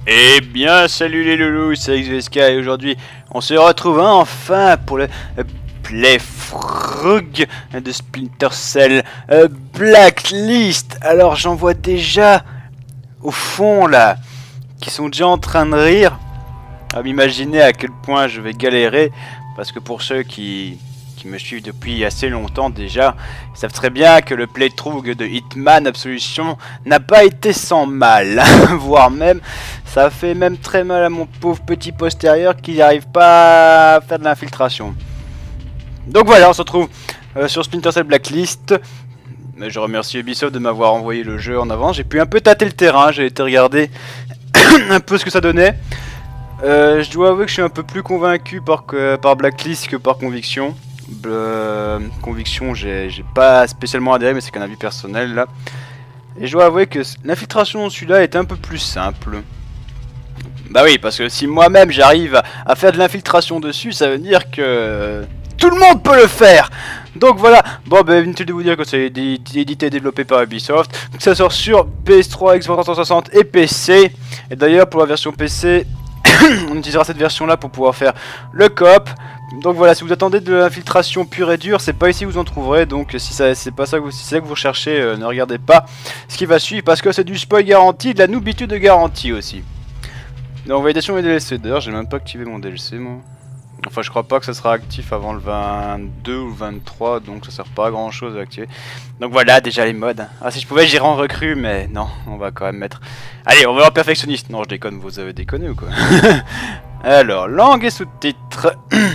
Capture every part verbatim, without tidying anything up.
Eh bien, salut les loulous, c'est X V S K et aujourd'hui, on se retrouve enfin pour le euh, playthrough de Splinter Cell euh, Blacklist. Alors, j'en vois déjà au fond là, qui sont déjà en train de rire, à m'imaginer à quel point je vais galérer, parce que pour ceux qui... qui me suivent depuis assez longtemps déjà, ils savent très bien que le playthrough de Hitman Absolution n'a pas été sans mal, voire même, ça fait même très mal à mon pauvre petit postérieur qui n'arrive pas à faire de l'infiltration. Donc voilà, on se retrouve euh, sur Splinter Cell Blacklist. Je remercie Ubisoft de m'avoir envoyé le jeu en avant, j'ai pu un peu tâter le terrain, j'ai été regarder un peu ce que ça donnait. Euh, je dois avouer que je suis un peu plus convaincu par, que, par Blacklist que par Conviction. Euh, conviction, j'ai pas spécialement adhéré, mais c'est qu'un avis personnel là. Et je dois avouer que l'infiltration dans celui-là est un peu plus simple. Bah oui, parce que si moi-même j'arrive à, à faire de l'infiltration dessus, ça veut dire que tout le monde peut le faire. Donc voilà, bon bah inutile de vous dire que c'est édité et développé par Ubisoft. Donc ça sort sur P S trois, Xbox trois cent soixante et P C. Et d'ailleurs pour la version P C, on utilisera cette version là pour pouvoir faire le coop. Donc voilà, si vous attendez de l'infiltration pure et dure, c'est pas ici que vous en trouverez. Donc si c'est pas ça que vous, si c'est ça que vous recherchez, euh, ne regardez pas ce qui va suivre, parce que c'est du spoil garanti, de la noobitude de garantie aussi. Donc validation et D L C, d'ailleurs j'ai même pas activé mon D L C moi. Enfin je crois pas que ça sera actif avant le vingt-deux ou le vingt-trois, donc ça sert pas à grand chose à activer. Donc voilà déjà les modes. Ah si je pouvais j'irais en recrue, mais non, on va quand même mettre... Allez, on va voir perfectionniste. Non je déconne, vous avez déconné ou quoi? Alors, langue et sous-titres.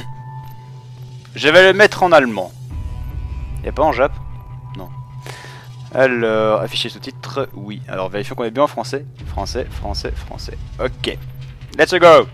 Je vais le mettre en allemand. Y'a pas en jap? Non. Alors, afficher sous-titres, oui. Alors, vérifions qu'on est bien en français. Français, français, français. Ok. Let's go!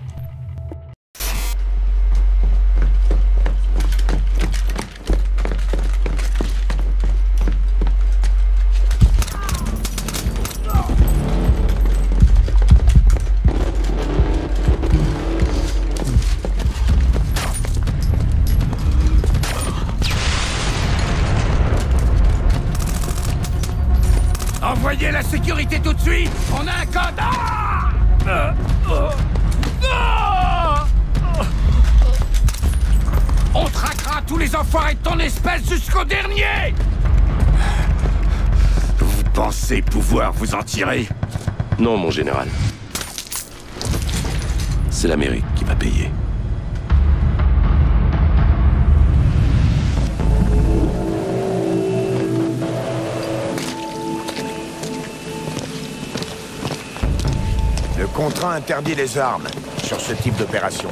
Envoyez la sécurité tout de suite. On a un code. Ah euh, euh, ah On traquera tous les enfoirés de ton espèce jusqu'au dernier. Vous pensez pouvoir vous en tirer? Non, mon général. C'est l'Amérique qui va payer. Le contrat interdit les armes sur ce type d'opération.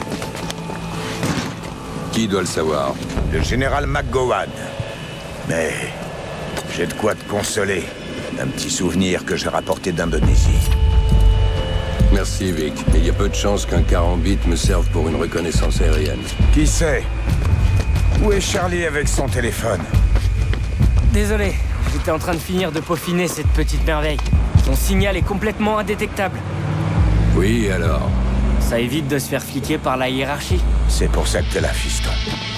Qui doit le savoir? Le général McGowan. Mais j'ai de quoi te consoler. Un petit souvenir que j'ai rapporté d'Indonésie. Merci, Vic. Mais il y a peu de chances qu'un carambit me serve pour une reconnaissance aérienne. Qui sait? Où est Charlie avec son téléphone? Désolé, j'étais en train de finir de peaufiner cette petite merveille. Son signal est complètement indétectable. Oui, alors? Ça évite de se faire fliquer par la hiérarchie. C'est pour ça que t'es là, fiston.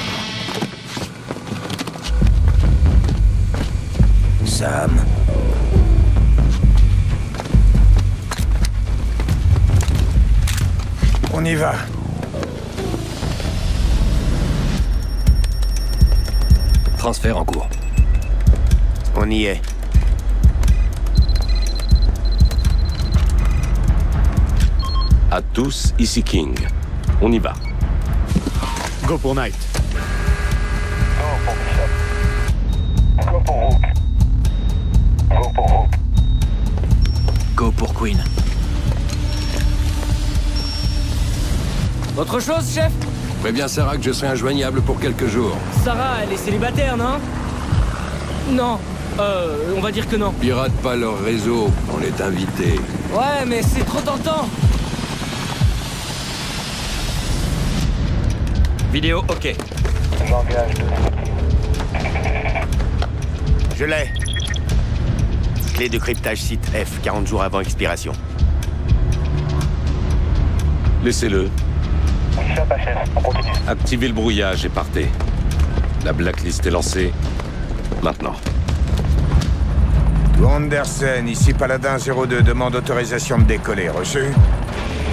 Sam. On y va. Transfert en cours. On y est. À tous, ici King. On y va. Go pour Knight. Go pour Bishop. Go pour Hook. Go pour Hook. Go pour Queen. Autre chose, chef? Préviens Sarah que je serai injoignable pour quelques jours. Sarah, elle est célibataire, non? Non. Euh, on va dire que non. Pirate pas leur réseau, on est invités. Ouais, mais c'est trop tentant. Vidéo, ok. J'engage deux. Je l'ai. Clé de cryptage site F, quarante jours avant expiration. Laissez-le. Bishop achève. On continue. Activez le brouillage et partez. La blacklist est lancée. Maintenant. Andersen, ici Paladin zéro deux, demande autorisation de décoller. Reçu?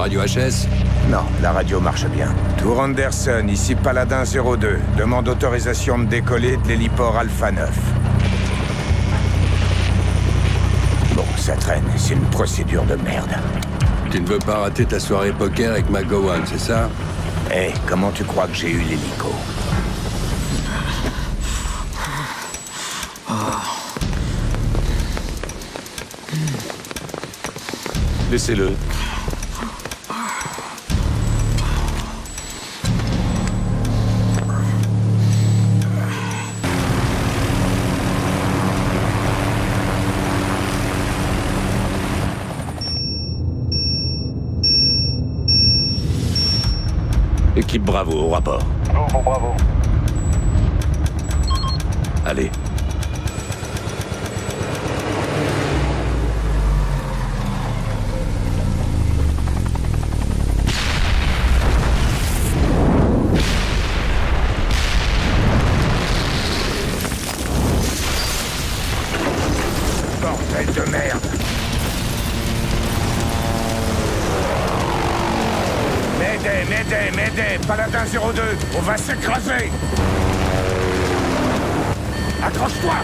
Radio H S? Non, la radio marche bien. Tour Anderson, ici Paladin zéro deux. Demande autorisation de décoller de l'héliport Alpha neuf. Bon, ça traîne, c'est une procédure de merde. Tu ne veux pas rater ta soirée poker avec McGowan, c'est ça? Hé, hey, comment tu crois que j'ai eu l'hélico? Laissez-le. Équipe Bravo au rapport. Go pour Bravo. Allez. Bordel de merde! M'aidez, m'aidez, m'aidez! Paladin zéro deux, on va s'écraser! Accroche-toi!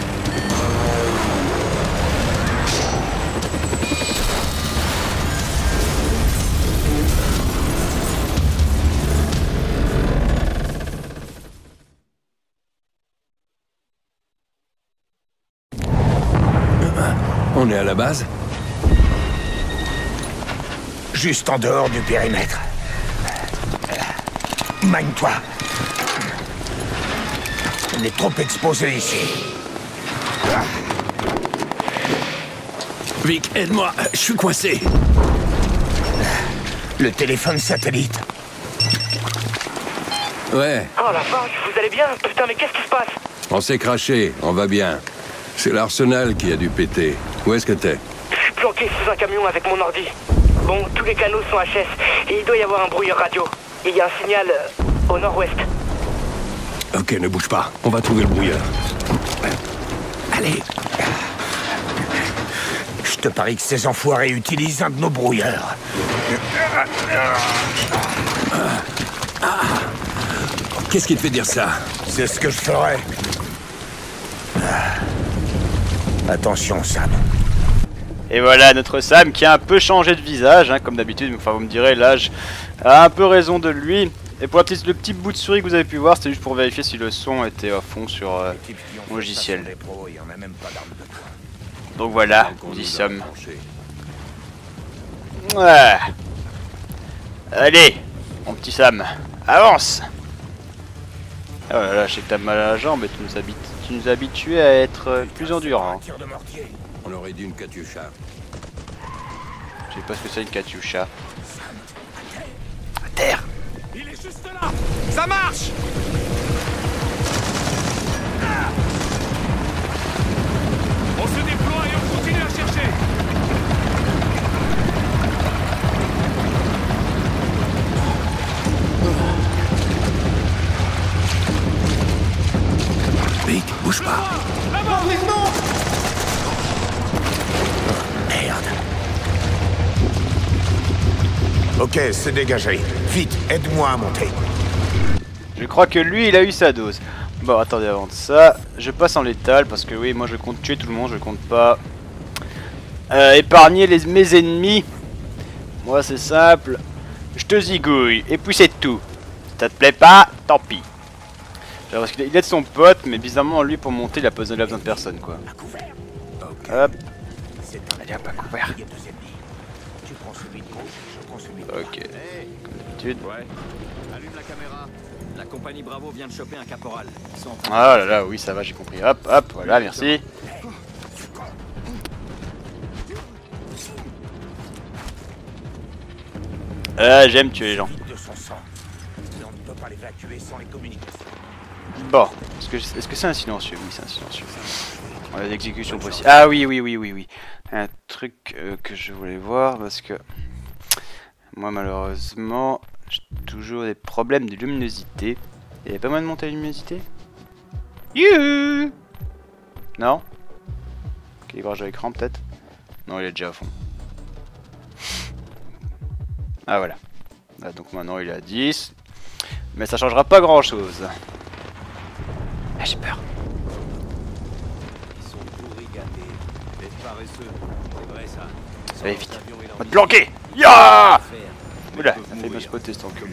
On est à la base? Juste en dehors du périmètre. Magne-toi. On est trop exposé ici. Vic, aide-moi, je suis coincé. Le téléphone satellite. Ouais, Oh la vache, vous allez bien? Putain, mais qu'est-ce qui se passe? on s'est craché, on va bien. C'est l'arsenal qui a dû péter. Où est-ce que t'es? Je suis planqué sous un camion avec mon ordi. Bon, tous les canaux sont H S et il doit y avoir un brouilleur radio. Il y a un signal euh, au nord-ouest. Ok, ne bouge pas, on va trouver le brouilleur. Allez. Je te parie que ces enfoirés utilisent un de nos brouilleurs. Qu'est-ce qui te fait dire ça? C'est ce que je ferais. Attention, Sam. Et voilà notre Sam qui a un peu changé de visage, hein, comme d'habitude. Enfin, vous me direz, l'âge a un peu raison de lui. Et pour la petite, le petit bout de souris que vous avez pu voir, c'était juste pour vérifier si le son était à fond sur euh, mon logiciel. Donc voilà, nous y sommes. Ouais. Allez, mon petit Sam, avance. Oh là là, je sais que t'as mal à la jambe et tu nous, habites, tu nous as habitués à être euh, plus endurants. On aurait dit une Katyusha. Je sais pas ce que c'est une Katyusha. À terre. Il est juste là. Ça marche. On se déploie et on continue à chercher. Vic, bouge pas. Là-bas, Merde. Ok, c'est dégagé. Vite, aide-moi à monter. Je crois que lui, il a eu sa dose. Bon, attendez, avant de ça, je passe en létal parce que oui, moi je compte tuer tout le monde, je compte pas euh, épargner les, mes ennemis. Moi, c'est simple, je te zigouille et puis c'est tout. Si ça te plaît pas, tant pis. Genre, parce qu'il aide son pote, mais bizarrement, lui, pour monter, il a pas besoin de personne, quoi. Hop. Allez, hop, à couvert. Ok. Comme d'habitude. Ouais. Allume la caméra. La compagnie Bravo vient de choper un caporal. Ils sont en train de- Ah là là, oui, ça va, j'ai compris. Hop, hop, voilà, merci. Ah, j'aime tuer les gens. De son sang. On ne peut pas l'évacuer sans les communications. Bon, est-ce que est-ce que c'est un silencieux? Oui, c'est un silencieux. On a l'exécution possible. Ah oui, oui, oui, oui, oui. Un truc euh, que je voulais voir parce que moi, malheureusement, j'ai toujours des problèmes de luminosité. Il n'y avait pas moyen de monter la luminosité? Youhou! Non? Équilibrage à l'écran, peut-être? Non, il est déjà à fond. Ah voilà. Ah, donc maintenant il est à dix. Mais ça changera pas grand chose. Ah, j'ai peur. Ils sont pourris gâtés. Les paresseux. C'est vrai ça. Allez vite. On va te planquer. Ya. Oula, ça fait me spotter cet enculé.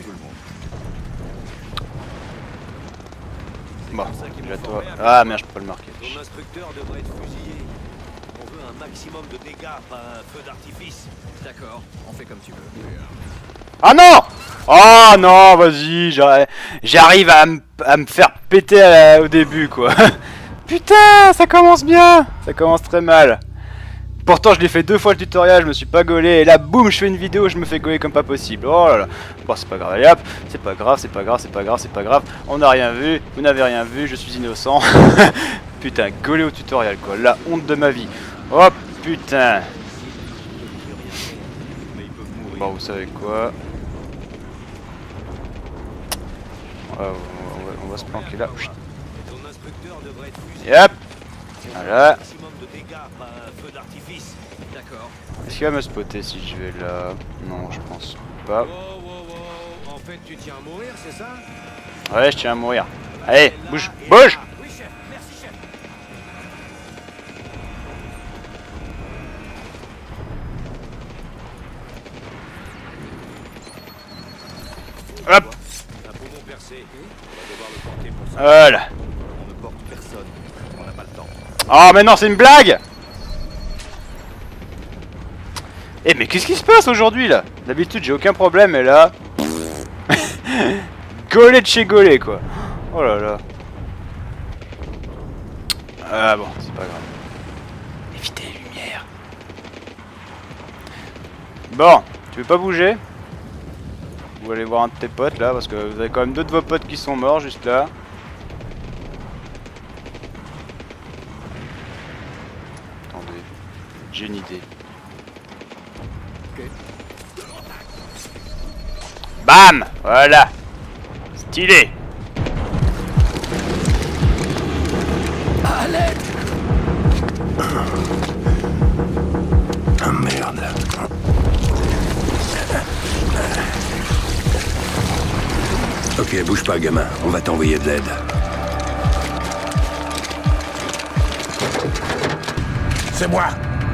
Bon, déjà toi. Ah merde, je peux pas le marquer. Ton instructeur devrait être fusillé. On veut un maximum de dégâts, pas un feu d'artifice. D'accord, on fait comme tu veux. Ah non. Oh non, vas-y, j'arrive à, à me faire péter à la, au début quoi. Putain, ça commence bien. Ça commence très mal. Pourtant je l'ai fait deux fois le tutoriel, je me suis pas gaulé. Et là boum, je fais une vidéo, je me fais gauler comme pas possible. Oh là là. Bon, c'est pas grave, allez hop. C'est pas grave, c'est pas grave, c'est pas grave, c'est pas grave. On n'a rien vu, vous n'avez rien vu, je suis innocent. Putain, gaulé au tutoriel quoi, la honte de ma vie. Oh putain. Bon, vous savez quoi. On va, on va, on va se planquer là. Et hop. Voilà. Est-ce qu'il va me spotter si je vais là? Non, je pense pas. Oh, oh, oh. En fait, tu tiens à mourir, c'est ça? Ouais, je tiens à mourir. Allez, bouge, bouge! Oui, chef. Merci, chef. Hop! Un poumon percé. On va devoir le porter pour ça. Voilà. On ne porte personne. On n'a pas le temps. Oh, mais non, c'est une blague! Eh, mais qu'est-ce qui se passe aujourd'hui là? D'habitude, j'ai aucun problème, et là. Gaulé de chez Gaulé, quoi. Oh là là. Ah bon, c'est pas grave. Évitez les lumières. Bon, tu veux pas bouger? Vous allez voir un de tes potes là, parce que vous avez quand même deux de vos potes qui sont morts juste là. Attendez, j'ai une idée. Bam! Voilà! Stylé! Ah merde. Ok, bouge pas, gamin. On va t'envoyer de l'aide. C'est moi.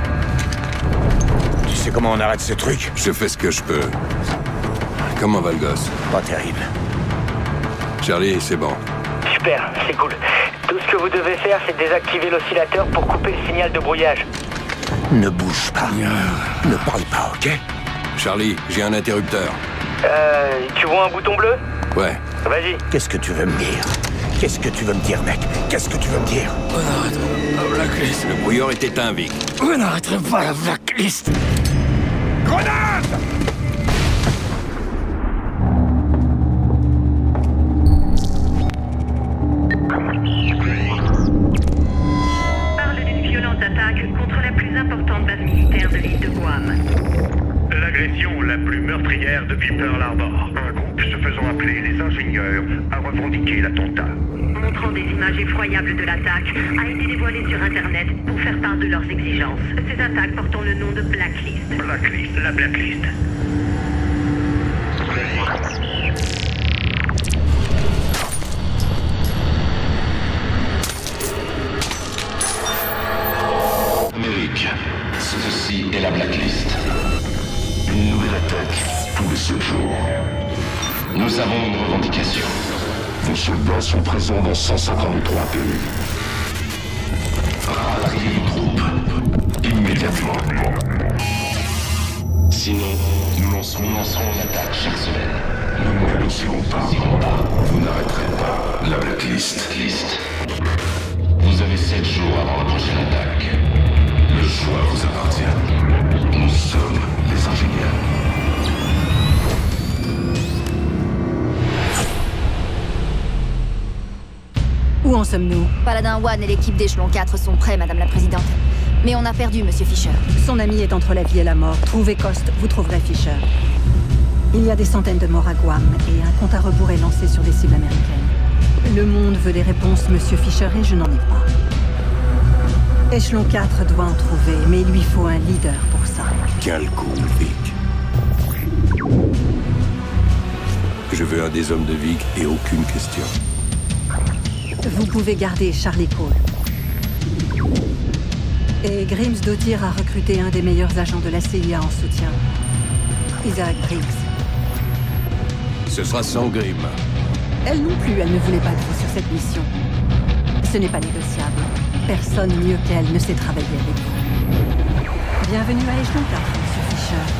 Tu sais comment on arrête ce truc? Je fais ce que je peux. Comment va le gosse? Pas terrible. Charlie, c'est bon. Super, c'est cool. Tout ce que vous devez faire, c'est désactiver l'oscillateur pour couper le signal de brouillage. Ne bouge pas. Ne parle pas, ok? Charlie, j'ai un interrupteur. Euh, tu vois un bouton bleu? Ouais. Vas-y. Qu'est-ce que tu veux me dire? Qu'est-ce que tu veux me dire, mec? Qu'est-ce que tu veux me dire? On arrêtera la blacklist. Le brouilleur est éteint, Vic. On n'arrêterait pas la blacklist. Grenade! Parle d'une violente attaque contre la plus importante base militaire de l'île de Guam. L'agression la plus meurtrière depuis Pearl Harbor. Un groupe se faisant appeler les ingénieurs a revendiqué l'attentat. Montrant des images effroyables de l'attaque, a été dévoilé sur Internet pour faire part de leurs exigences. Ces attaques portant le nom de Blacklist. Blacklist, la Blacklist. Amérique, ceci est la Blacklist. Une nouvelle attaque tous les sept jours. Nous avons une revendication. Vos soldats sont présents dans cent cinquante-trois pays. Ralliez les troupes immédiatement. Sinon, nous lancerons, nous lancerons une attaque chaque semaine. Nous ne négocierons pas. Vous n'arrêterez pas la Blacklist. Blacklist. Vous avez sept jours avant la prochaine attaque. Le choix vous appartient. Nous sommes les ingénieurs. Où en sommes-nous? Paladin One et l'équipe d'échelon quatre sont prêts, Madame la Présidente. Mais on a perdu Monsieur Fisher. Son ami est entre la vie et la mort. Trouvez Coste, vous trouverez Fisher. Il y a des centaines de morts à Guam, et un compte à rebours est lancé sur des cibles américaines. Le monde veut des réponses, Monsieur Fisher, et je n'en ai pas. Échelon quatre doit en trouver, mais il lui faut un leader pour ça. Tiens le coup, Vic. Je veux un des hommes de Vic et aucune question. Vous pouvez garder Charlie Cole. Et Grims Dottir a recruté un des meilleurs agents de la C I A en soutien. Isaac Briggs. Ce sera sans Grimm. Elle non plus, elle ne voulait pas de vous sur cette mission. Ce n'est pas négociable. Personne mieux qu'elle ne sait travailler avec vous. Bienvenue à Échelon quatre, Monsieur Fisher.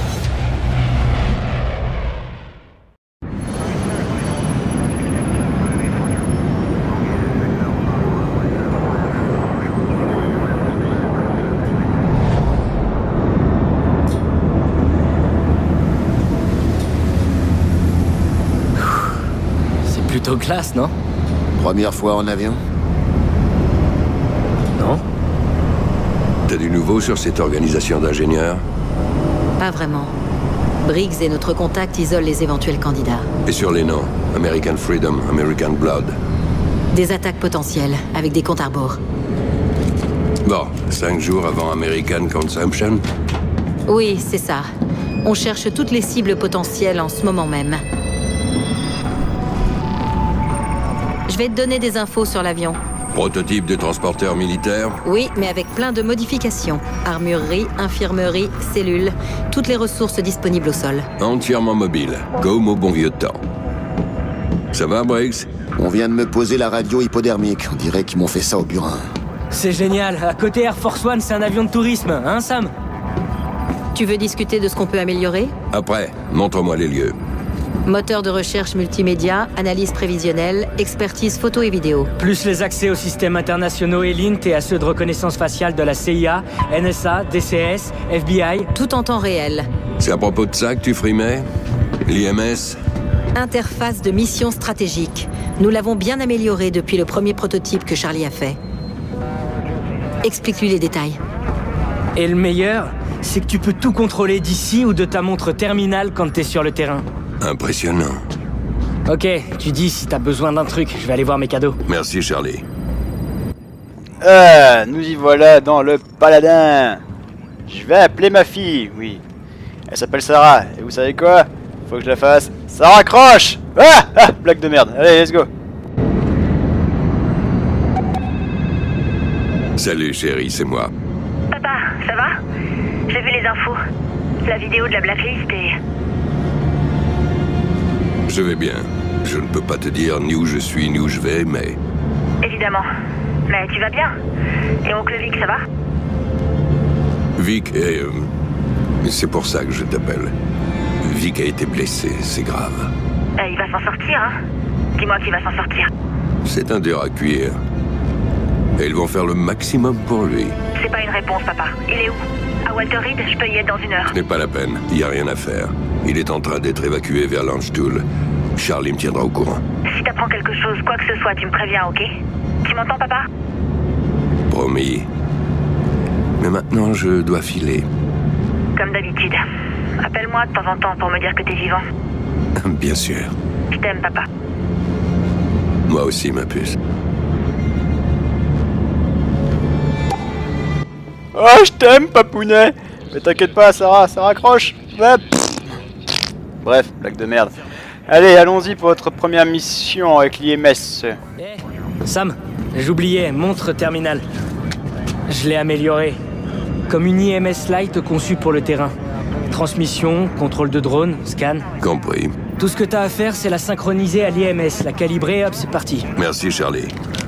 C'est plutôt classe, non? Première fois en avion? Non. T'as du nouveau sur cette organisation d'ingénieurs? Pas vraiment. Briggs et notre contact isolent les éventuels candidats. Et sur les noms? American Freedom, American Blood. Des attaques potentielles, avec des comptes à rebours. Bon, cinq jours avant American Consumption? Oui, c'est ça. On cherche toutes les cibles potentielles en ce moment même. Je vais te donner des infos sur l'avion. Prototype de transporteur militaire? Oui, mais avec plein de modifications. Armurerie, infirmerie, cellules, toutes les ressources disponibles au sol. Entièrement mobile, comme au bon vieux temps. Ça va, Briggs? On vient de me poser la radio hypodermique. On dirait qu'ils m'ont fait ça au burin. C'est génial. À côté Air Force One, c'est un avion de tourisme, hein, Sam? Tu veux discuter de ce qu'on peut améliorer? Après, montre-moi les lieux. Moteur de recherche multimédia, analyse prévisionnelle, expertise photo et vidéo. Plus les accès aux systèmes internationaux E L I N T et à ceux de reconnaissance faciale de la C I A, N S A, D C S, F B I. Tout en temps réel. C'est à propos de ça que tu frimais? L'I M S? Interface de mission stratégique. Nous l'avons bien améliorée depuis le premier prototype que Charlie a fait. Explique-lui les détails. Et le meilleur, c'est que tu peux tout contrôler d'ici ou de ta montre terminale quand t'es sur le terrain. Impressionnant. Ok, tu dis si t'as besoin d'un truc, je vais aller voir mes cadeaux. Merci, Charlie. Ah, nous y voilà dans le Paladin. Je vais appeler ma fille, oui. Elle s'appelle Sarah, et vous savez quoi? Faut que je la fasse. Ça raccroche! Ah, ah, blague de merde. Allez, let's go. Salut, chérie, c'est moi. Papa, ça va? J'ai vu les infos. La vidéo de la blacklist et... Je vais bien. Je ne peux pas te dire ni où je suis ni où je vais, mais... Évidemment. Mais tu vas bien? Et oncle Vic, ça va? Vic est... Euh... C'est pour ça que je t'appelle. Vic a été blessé, c'est grave. Euh, il va s'en sortir, hein? Dis-moi qu'il va s'en sortir. C'est un dur à cuire. Et ils vont faire le maximum pour lui. C'est pas une réponse, papa. Il est où? À Walter Reed, je peux y être dans une heure. Ce n'est pas la peine, il n'y a rien à faire. Il est en train d'être évacué vers Landstuhl. Charlie me tiendra au courant. Si t'apprends quelque chose, quoi que ce soit, tu me préviens, ok? Tu m'entends, papa? Promis. Mais maintenant, je dois filer. Comme d'habitude. Appelle-moi de temps en temps pour me dire que t'es vivant. Bien sûr. Je t'aime, papa. Moi aussi, ma puce. Oh, je t'aime, papounet. Mais t'inquiète pas, Sarah, ça raccroche. Ouais. Bref, blague de merde. Allez, allons-y pour votre première mission avec l'I M S. Hey, Sam, j'oubliais, montre terminale. Je l'ai améliorée. Comme une I M S Lite conçue pour le terrain. Transmission, contrôle de drone, scan. Compris. Tout ce que t'as à faire, c'est la synchroniser à l'I M S, la calibrer, hop, c'est parti. Merci, Charlie.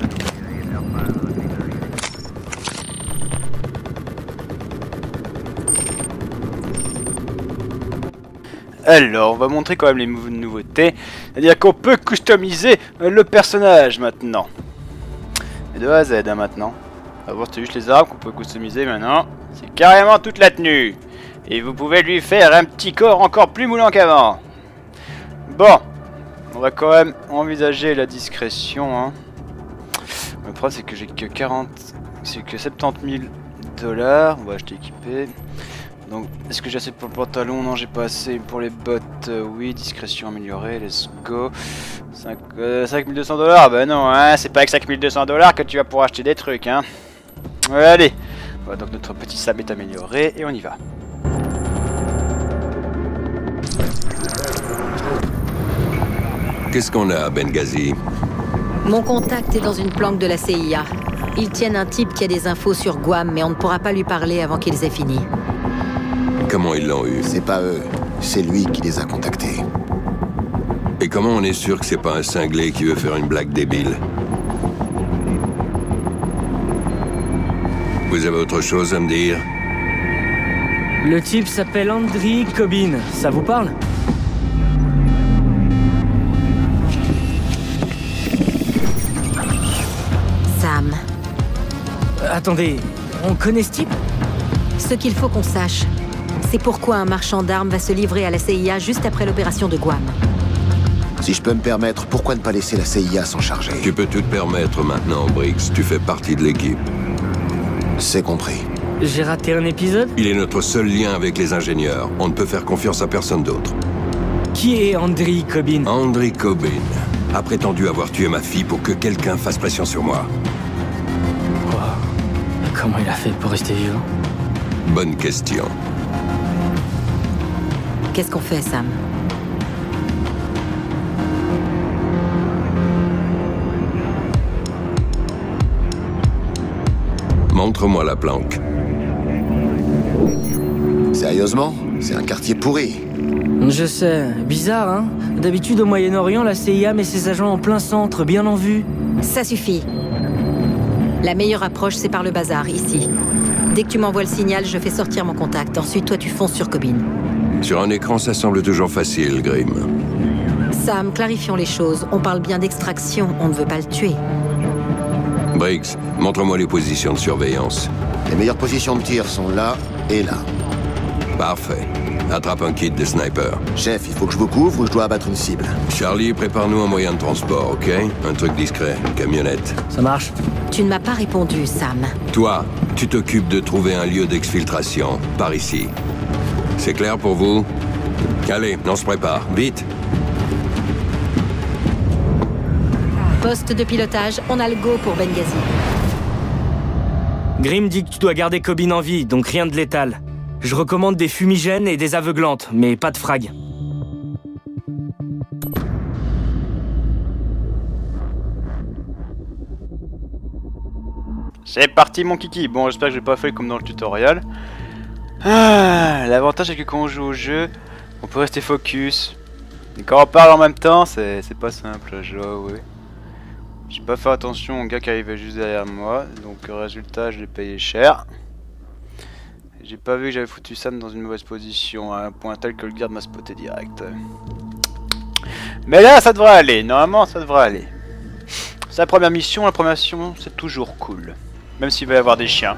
Alors, on va montrer quand même les nouveautés. C'est-à-dire qu'on peut customiser le personnage maintenant. Et de A à Z hein, maintenant. Avant c'était juste les armes qu'on peut customiser, maintenant c'est carrément toute la tenue. Et vous pouvez lui faire un petit corps encore plus moulant qu'avant. Bon, on va quand même envisager la discrétion. Hein. Le problème c'est que j'ai que quarante, c'est que soixante-dix mille dollars. On va acheter équipé. Donc, est-ce que j'ai assez pour le pantalon? Non, j'ai pas assez pour les bottes. Euh, oui, discrétion améliorée, let's go. cinq, euh, cinq mille deux cents dollars? Bah non, hein, c'est pas avec cinq mille deux cents dollars que tu vas pouvoir acheter des trucs, hein. Ouais, allez. Voilà, donc notre petit Sam est amélioré et on y va. Qu'est-ce qu'on a à Benghazi? Mon contact est dans une planque de la C I A. Ils tiennent un type qui a des infos sur Guam, mais on ne pourra pas lui parler avant qu'ils aient fini. Comment ils l'ont eu? C'est pas eux, c'est lui qui les a contactés. Et comment on est sûr que c'est pas un cinglé qui veut faire une blague débile? Vous avez autre chose à me dire? Le type s'appelle Andriy Kobin. Ça vous parle? Sam. Euh, attendez, on connaît ce type? Ce qu'il faut qu'on sache, c'est pourquoi un marchand d'armes va se livrer à la C I A juste après l'opération de Guam. Si je peux me permettre, pourquoi ne pas laisser la C I A s'en charger? Tu peux tout te permettre maintenant, Briggs. Tu fais partie de l'équipe. C'est compris. J'ai raté un épisode? Il est notre seul lien avec les ingénieurs. On ne peut faire confiance à personne d'autre. Qui est Andriy Kobin? Andriy Kobin a prétendu avoir tué ma fille pour que quelqu'un fasse pression sur moi. Oh. Comment il a fait pour rester vivant? Bonne question. Qu'est-ce qu'on fait, Sam? Montre-moi la planque. Sérieusement? C'est un quartier pourri. Je sais. Bizarre, hein? D'habitude, au Moyen-Orient, la C I A met ses agents en plein centre, bien en vue. Ça suffit. La meilleure approche, c'est par le bazar, ici. Dès que tu m'envoies le signal, je fais sortir mon contact. Ensuite, toi, tu fonces sur Kobin. Sur un écran, ça semble toujours facile, Grim. Sam, clarifions les choses. On parle bien d'extraction, on ne veut pas le tuer. Briggs, montre-moi les positions de surveillance. Les meilleures positions de tir sont là et là. Parfait. Attrape un kit de sniper. Chef, il faut que je vous couvre ou je dois abattre une cible? Charlie, prépare-nous un moyen de transport, ok? Un truc discret, une camionnette. Ça marche. Tu ne m'as pas répondu, Sam. Toi, tu t'occupes de trouver un lieu d'exfiltration, par ici. C'est clair pour vous? Allez, on se prépare, vite! Poste de pilotage, on a le go pour Benghazi. Grim dit que tu dois garder Kobin en vie, donc rien de létal. Je recommande des fumigènes et des aveuglantes, mais pas de frag. C'est parti mon kiki. Bon, j'espère que j'ai pas fait comme dans le tutoriel. Ah, l'avantage c'est que quand on joue au jeu, on peut rester focus. Et quand on parle en même temps, c'est pas simple, je dois avouer. J'ai pas fait attention au gars qui arrivait juste derrière moi, donc résultat je l'ai payé cher. J'ai pas vu que j'avais foutu Sam dans une mauvaise position à un point tel que le garde m'a spoté direct. Mais là ça devrait aller, normalement ça devrait aller. C'est la première mission, la première mission c'est toujours cool. Même s'il va y avoir des chiens.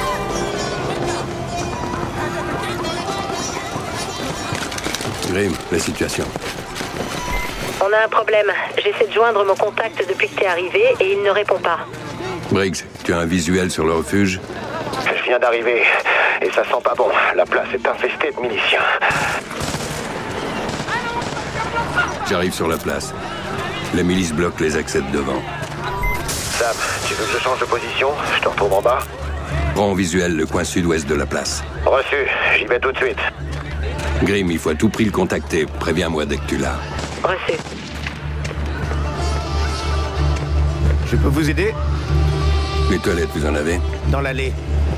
Grim, la situation. On a un problème. J'essaie de joindre mon contact depuis que t'es arrivé et il ne répond pas. Briggs, tu as un visuel sur le refuge? Je viens d'arriver et ça sent pas bon. La place est infestée de miliciens. J'arrive sur la place. Les milices bloquent les accès de devant. Sam, tu veux que je change de position? Je te retrouve en bas. Prends en visuel le coin sud-ouest de la place. Reçu, j'y vais tout de suite. Grim, il faut à tout prix le contacter. Préviens-moi dès que tu l'as. Reçu. Je peux vous aider? Les toilettes, vous en avez? Dans l'allée.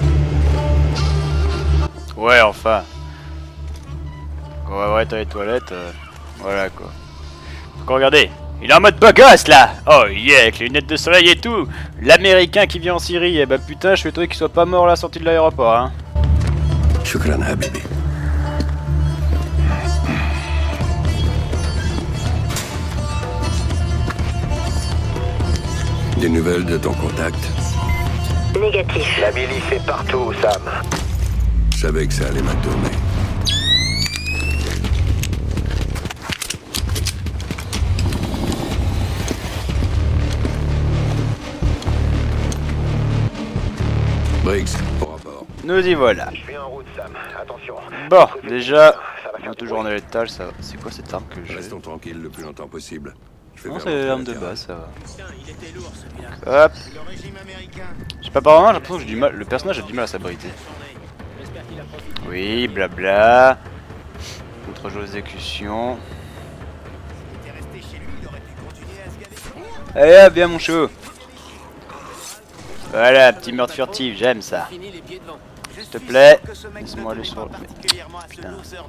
Ouais, enfin. Quand on va voir dans les toilettes, euh, voilà quoi. Donc regardez, il est en mode beau gosse là. Oh yeah, avec les lunettes de soleil et tout. L'américain qui vient en Syrie, eh bah putain, je suis étonné qu'il soit pas mort à la sortie de l'aéroport, hein. Shukran, Habibi. Des nouvelles de ton contact? Négatif. La milice est partout, Sam. Je savais que ça allait mal tourner. Briggs, au rapport. Nous y voilà. Je suis en route, Sam. Attention. Bon, déjà, on a toujours en étage, ça va. C'est quoi cette arme que j'ai? Restons tranquilles le plus longtemps possible. Non, c'est l'arme de base, ça va. Hop. Je sais pas, par moment, j'ai l'impression que j'ai du mal. Le personnage a du mal à s'abriter. Oui, blabla. Autre jeu d'exécution. Allez hop, viens mon chou. Voilà, petit meurtre furtif, j'aime ça. S'il te plaît, laisse-moi aller sur... Putain.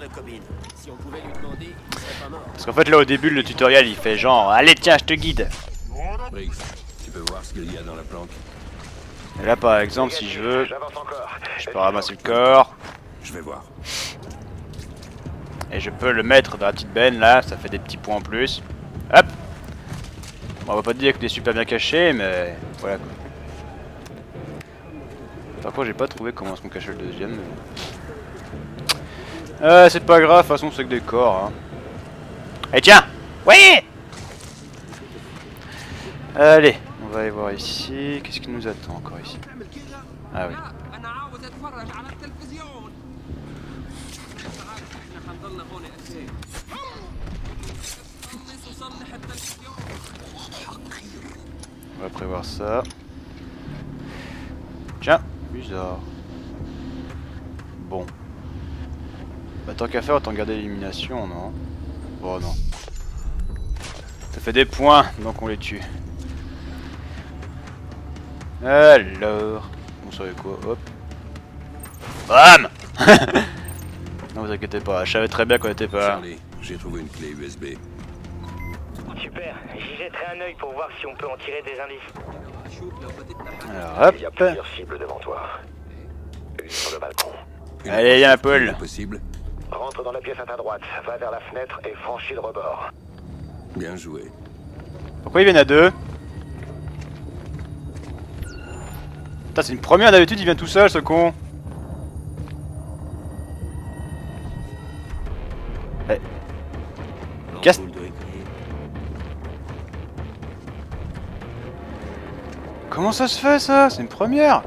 Parce qu'en fait là au début le tutoriel il fait genre, allez tiens je te guide. Briggs, tu peux voir ce qu'il y a dans la planque. Et là par exemple si je veux, je peux ramasser le corps. Je vais voir. Et je peux le mettre dans la petite benne là, ça fait des petits points en plus. Hop. Bon, on va pas te dire que t'es super bien caché, mais voilà quoi. Par contre j'ai pas trouvé comment est-ce qu'on cachait le deuxième. Euh, c'est pas grave, de toute façon c'est que des corps. Hein. Et tiens. Oui. Allez, on va aller voir ici. Qu'est-ce qui nous attend encore ici? Ah oui. On va prévoir ça. Tiens, bizarre. Bon. Bah tant qu'à faire, autant garder l'élimination, non? Oh non. Ça fait des points, donc on les tue. Alors... On savait quoi? Hop. Bam. Non vous inquiétez pas, je savais très bien qu'on était pas... Charlie, j'ai trouvé une clé U S B. Super, j'y jetterai un œil pour voir si on peut en tirer des indices. Alors hop. Il y a plusieurs cibles devant toi. Une sur le balcon. Allez, viens Paul. Possible. Rentre dans la pièce à ta droite, va vers la fenêtre et franchis le rebord. Bien joué. Pourquoi ils viennent à deux? Putain, c'est une première, d'habitude il vient tout seul ce con. Eh. Casse. Comment ça se fait ça? C'est une première.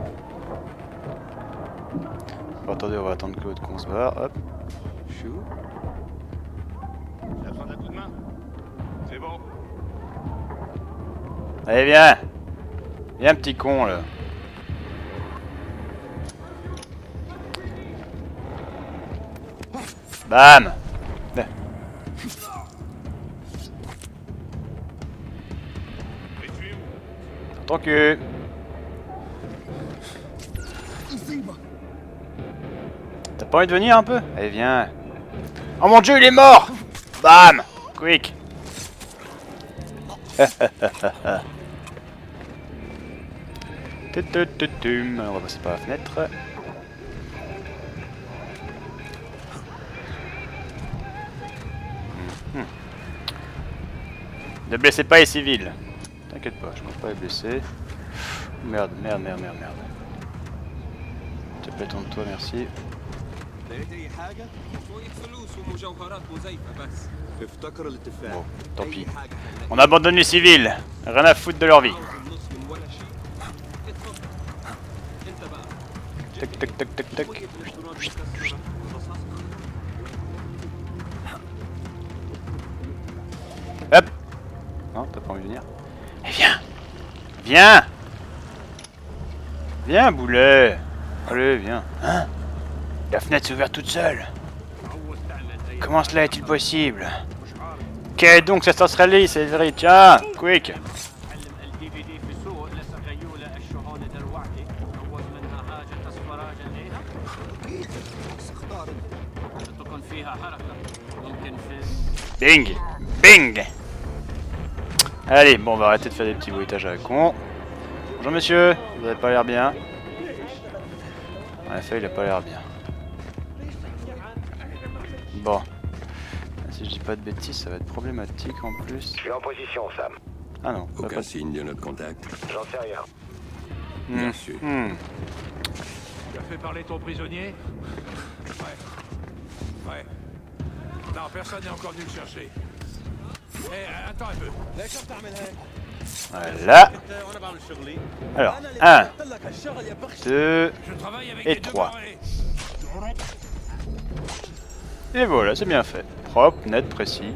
Bon, attendez, on va attendre que l'autre con se barre. Hop. Chou. C'est bon. Allez, viens. Viens, petit con là. Bam. Tant que... T'as pas envie de venir un peu? Allez viens. Oh mon dieu il est mort. Bam. Quick. On va passer par la fenêtre. Hmm. Ne blessez pas les civils. T'inquiète pas, je compte pas les blesser. Merde, merde, merde, merde, merde. S'il te plaît, tourne-toi, merci. Bon, tant pis. On abandonne les civils. Rien à foutre de leur vie. Tac, tac, tac, tac, tac. Hop. Non, t'as pas envie de venir? Eh viens. Viens. Viens, boulet. Allez, viens. Hein? La fenêtre s'est ouverte toute seule. Comment cela est-il possible? Qu'est donc cette sorcellerie, c'est vrai? Tiens, quick. Bing. Bing. Allez, bon, on va arrêter de faire des petits bruitages à la con. Bonjour monsieur, vous avez pas l'air bien. En effet, il a pas l'air bien. Bon. Si je dis pas de bêtises, ça va être problématique en plus. Je suis en position, Sam. Ah non. Aucun pas... signe de notre contact. J'en sais rien. Mmh. Bien sûr. Mmh. Tu as fait parler ton prisonnier? Ouais. Ouais. Non, personne n'est encore venu le chercher. Eh, attends un peu. Voilà. Alors, un, deux et trois. Et voilà, c'est bien fait. Propre, net, précis.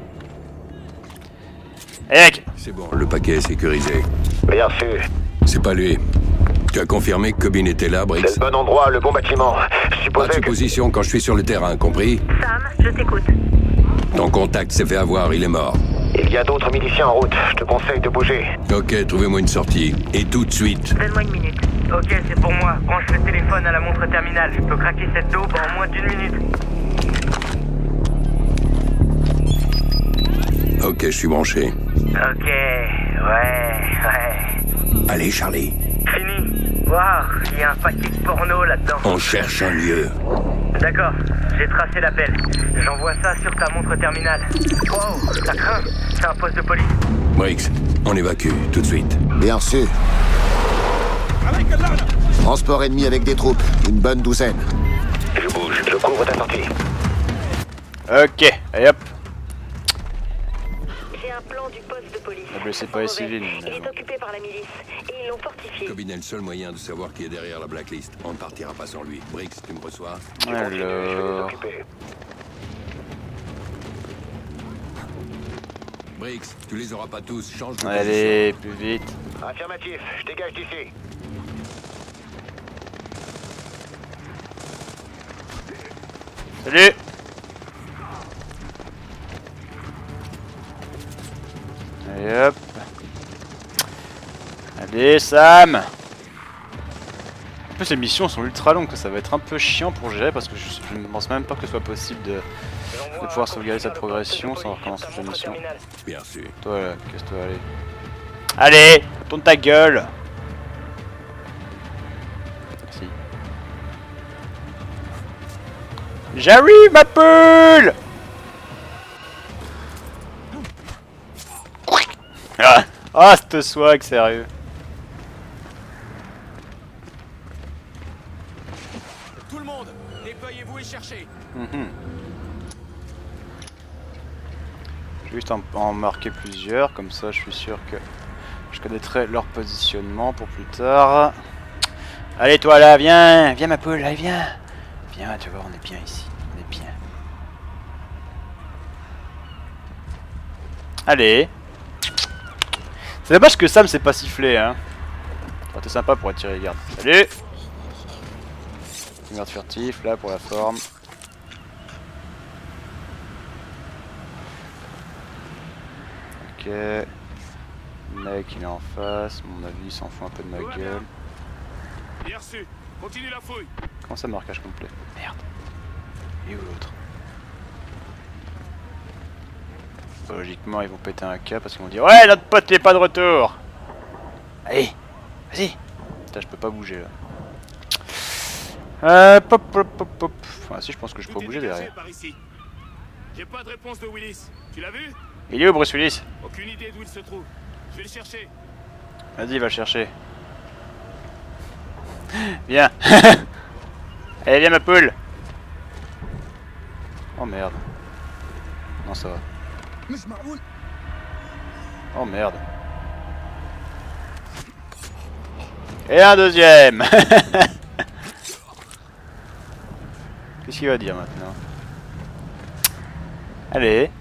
Allez, mec. C'est bon, le paquet est sécurisé. Bien sûr. C'est pas lui. Tu as confirmé que Cobbin était là, Briggs? C'est le bon endroit, le bon bâtiment. Je supposais Pas de que... supposition quand je suis sur le terrain, compris? Sam, je t'écoute. Ton contact s'est fait avoir, il est mort. Il y a d'autres miliciens en route. Je te conseille de bouger. Ok, trouvez-moi une sortie. Et tout de suite. Donne-moi une minute. Ok, c'est pour moi. Branche le téléphone à la montre terminale. Je peux craquer cette dope en moins d'une minute. Ok, je suis branché. Ok, ouais, ouais. Allez, Charlie. Fini. Waouh, il y a un paquet de porno là-dedans. On cherche un lieu. D'accord, j'ai tracé l'appel. J'envoie ça sur ta montre terminale. Wow, ça craint. C'est un poste de police. Briggs, on évacue, tout de suite. Bien reçu. Transport ennemi avec des troupes, une bonne douzaine. Je bouge, je couvre ta sortie. Ok, allez hop. J'ai un plan du poste de police. Ne blessez pas les civils. Il est occupé par la milice et ils l'ont fortifié. Cobin est le seul moyen de savoir qui est derrière la blacklist. On ne partira pas sans lui. Briggs, tu me reçois? Alors... Briggs, tu les auras pas tous. Change de Allez, plus vite. Affirmatif, je dégage d'ici. Salut. Allez hop. Allez Sam. En plus ces missions sont ultra longues, ça va être un peu chiant pour gérer parce que je, je ne pense même pas que ce soit possible de, de pouvoir sauvegarder sa progression sans recommencer la mission. Bien sûr. Toi là, casse-toi, allez. Allez, tourne ta gueule. Merci. J'arrive ma poule. Ah, ah cette swag, sérieux. Tout le monde, déployez-vous et cherchez. Mmh. Je vais juste en, en marquer plusieurs, comme ça je suis sûr que je connaîtrai leur positionnement pour plus tard. Allez toi là, viens, viens ma poule, allez viens. Viens, tu vois, on est bien ici, on est bien. Allez. C'est dommage que Sam s'est pas sifflé, hein. Ça aurait été sympa pour attirer les gardes. Salut. Garde furtif, là, pour la forme. Ok. Le mec, il est en face. À mon avis, il s'en fout un peu de ma gueule. Bien reçu. Continue la fouille. Comment ça, marquage complet? Merde. Et où l'autre? Logiquement, ils vont péter un câble parce qu'ils vont dire ouais, notre pote il est pas de retour. Allez, vas-y. Putain, je peux pas bouger là. Euh, pop, pop, pop, pop. Enfin, si, je pense que je peux bouger derrière. J'ai pas de réponse de Willis. Tu l'as vu? Il est où, Bruce Willis? Aucune idée d'où il se trouve. Je vais le chercher. Vas-y, va le chercher. Viens. Allez, viens ma poule. Oh merde. Non, ça va. Oh merde. Et un deuxième. Qu'est-ce qu'il va dire maintenant? Allez.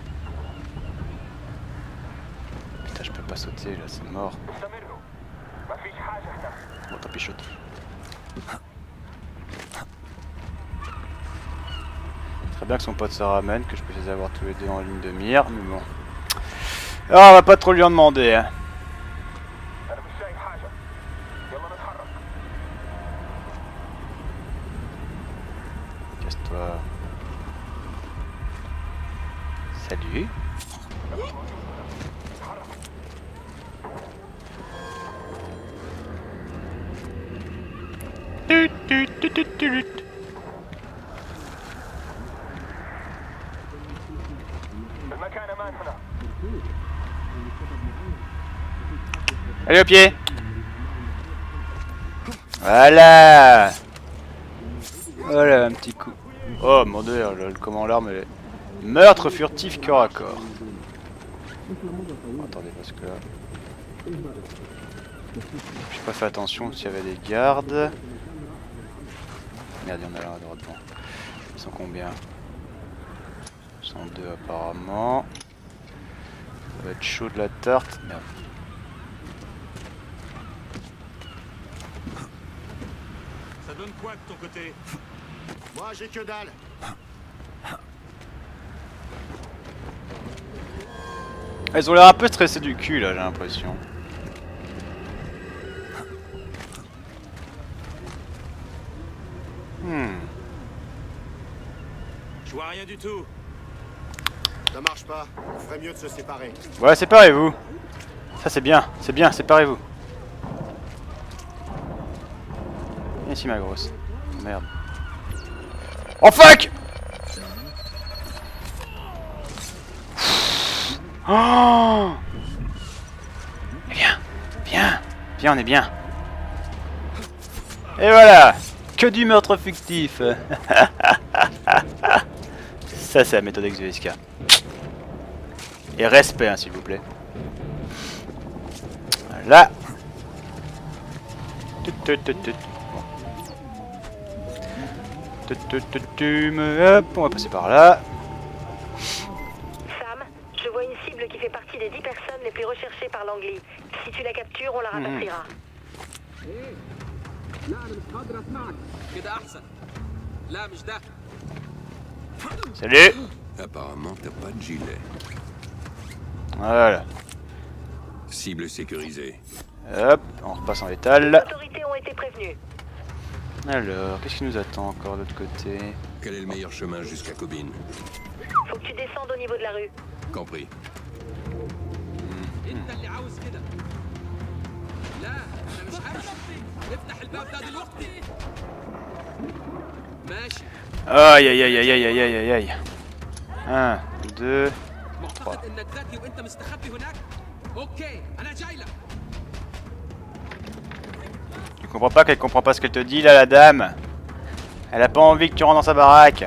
Putain, je peux pas sauter là, c'est mort. Bon, tant pis, saute. Très bien que son pote se ramène, que je puisse les avoir tous les deux en ligne de mire, mais bon. Alors on va pas trop lui en demander, hein. Casse-toi. Salut. Tut, tut, tut, tut, tut. Allez au pied. Voilà. Voilà un petit coup. Oh mon dieu, le, le comment l'arme est... Meurtre furtif corps à corps. Attendez parce que là... J'ai pas fait attention s'il y avait des gardes. Merde, il y en a là à droite. Bon. Ils sont combien? Ils sont deux apparemment. Ça va être chaud de la tarte. Merde. Ça donne quoi de ton côté? Moi j'ai que dalle. Elles ont l'air un peu stressées du cul là, j'ai l'impression. Hmm. Je vois rien du tout. Ça marche pas. On ferait mieux de se séparer. Ouais, séparez-vous. Ça c'est bien, c'est bien, séparez-vous. Viens ici ma grosse. Merde. Oh fuck! Oh! Viens, viens, viens, on est bien. Et voilà! Que du meurtre fictif! Ça c'est la méthode X V S K. Et respect hein, s'il vous plaît. Là. Hop, on va passer par là. Sam, je vois une cible qui fait partie des dix personnes les plus recherchées par l'Angly. Si tu la captures, on la rapatriera. Salut. Apparemment, t'as pas de gilet. Voilà. Cible sécurisée. Hop, on repasse en létal. Les autorités ont été prévenues. Alors, qu'est-ce qui nous attend encore de l'autre côté? Quel est le meilleur chemin jusqu'à Cobin? Faut que tu descendes au niveau de la rue. Compris. Aïe aïe aïe aïe aïe aïe aïe aïe aïe. un, deux, trois. Tu comprends pas qu'elle comprend pas ce qu'elle te dit là la dame? Elle a pas envie que tu rentres dans sa baraque.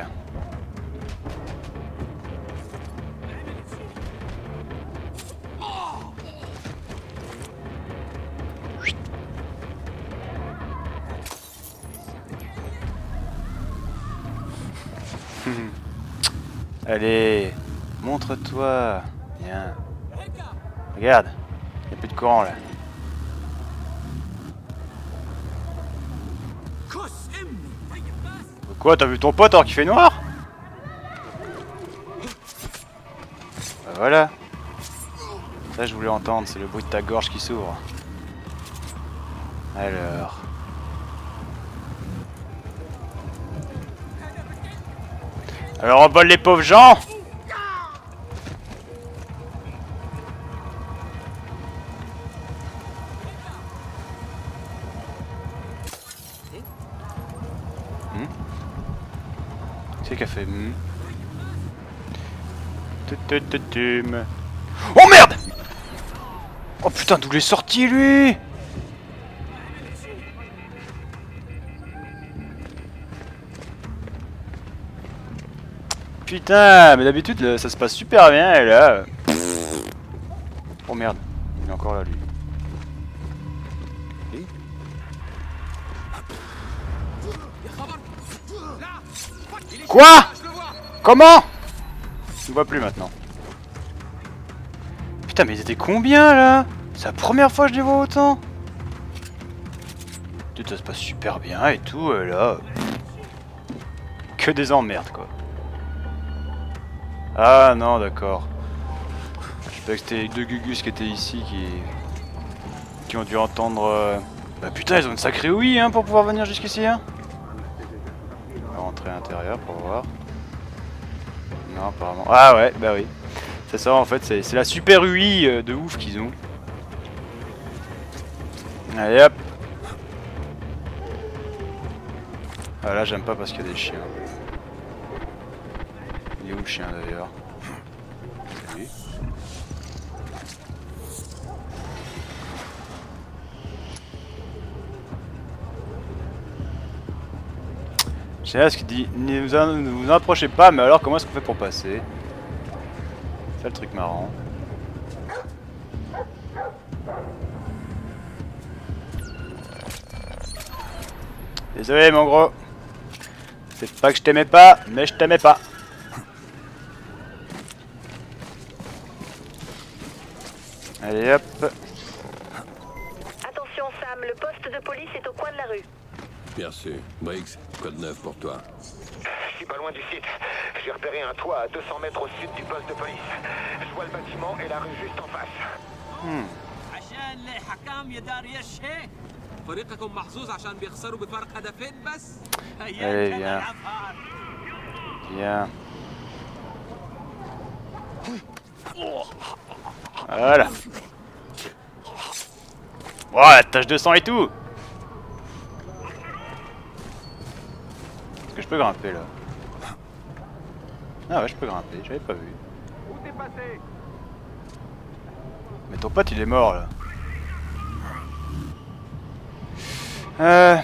Allez, montre-toi. Viens. Regarde, il n'y a plus de courant là. Quoi, t'as vu ton pote alors qu'il fait noir? Bah voilà. Ça je voulais entendre, c'est le bruit de ta gorge qui s'ouvre. Alors... Alors on vole les pauvres gens. Hmm. C'est qu'a fait hmm. Oh merde. Oh putain, d'où il est sorti lui? Putain, mais d'habitude ça se passe super bien et là... Oh merde, il est encore là lui. Quoi? Comment? Je ne vois plus maintenant. Putain mais ils étaient combien là? C'est la première fois que je les vois autant. Tout ça se passe super bien et tout, et là... Que des emmerdes quoi. Ah non d'accord. Je sais pas que c'était les deux Gugus qui étaient ici qui... qui ont dû entendre... Euh... Bah putain ils ont une sacrée ouïe hein pour pouvoir venir jusqu'ici hein. On va rentrer à l'intérieur pour voir. Non apparemment... Ah ouais bah oui. C'est ça en fait, c'est la super ouïe de ouf qu'ils ont. Allez hop. Ah là j'aime pas parce qu'il y a des chiens. Il est où le chien d'ailleurs? C'est lui. Je sais pas ce qu'il dit. Ne vous, en, ne vous en approchez pas, mais alors comment est-ce qu'on fait pour passer? C'est le truc marrant. Désolé mon gros. C'est pas que je t'aimais pas, mais je t'aimais pas. Allez hop. Attention Sam, le poste de police est au coin de la rue. Bien sûr. Briggs, code neuf pour toi. Je suis pas loin du site. J'ai repéré un toit à deux cents mètres au sud du poste de police. Je vois le bâtiment et la rue juste en face. Hmm. فريقكم محظوظ عشان بيخسروا بفرق هدفين بس. Allez, viens. Viens. Voilà. Oh, la tache de sang et tout. Est-ce que je peux grimper là? Ah ouais, je peux grimper, j'avais pas vu. Où t'es passé? Mais ton pote il est mort là. Euh...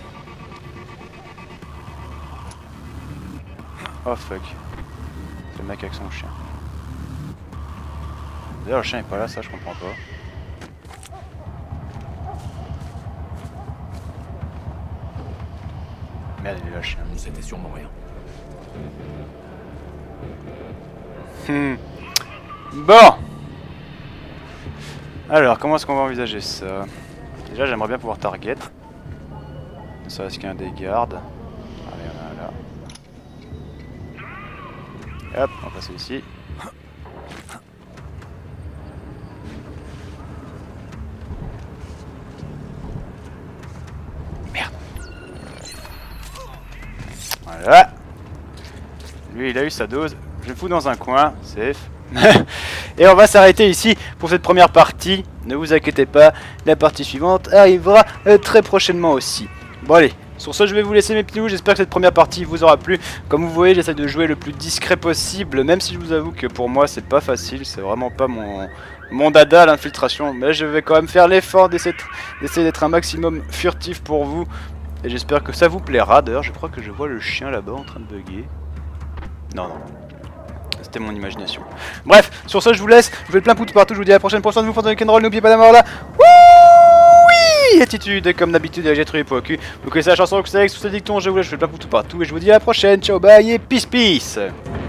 Oh fuck. C'est le mec avec son chien. D'ailleurs le chien est pas là, ça je comprends pas. Merde, il est là le chien. C'était sûrement rien. Hmm. Bon. Alors, comment est-ce qu'on va envisager ça? Déjà, j'aimerais bien pouvoir target. Ça reste qu'il y a un des gardes. Allez, il y en a un là. Hop, on va passer ici. Merde. Voilà. Lui, il a eu sa dose. Je le fous dans un coin, safe. Et on va s'arrêter ici pour cette première partie. Ne vous inquiétez pas, la partie suivante arrivera euh, très prochainement aussi. Bon allez, sur ce je vais vous laisser mes petits loups, j'espère que cette première partie vous aura plu. Comme vous voyez, j'essaie de jouer le plus discret possible, même si je vous avoue que pour moi c'est pas facile, c'est vraiment pas mon, mon dada l'infiltration. Mais je vais quand même faire l'effort d'essayer d'être un maximum furtif pour vous. Et j'espère que ça vous plaira. D'ailleurs je crois que je vois le chien là-bas en train de bugger. Non, non. C'était mon imagination. Bref, sur ce je vous laisse, je vous fais plein poutre partout, je vous dis à la prochaine pour soin de vous, pour rock'n'roll, n'oubliez pas d'avoir là. Oui, attitude, comme d'habitude, j'ai trouvé pour le cul. Vous connaissez la chanson, vous savez que sous ce dicton, je vous laisse, je fais plein poutre partout et je vous dis à la prochaine, ciao, bye et peace peace.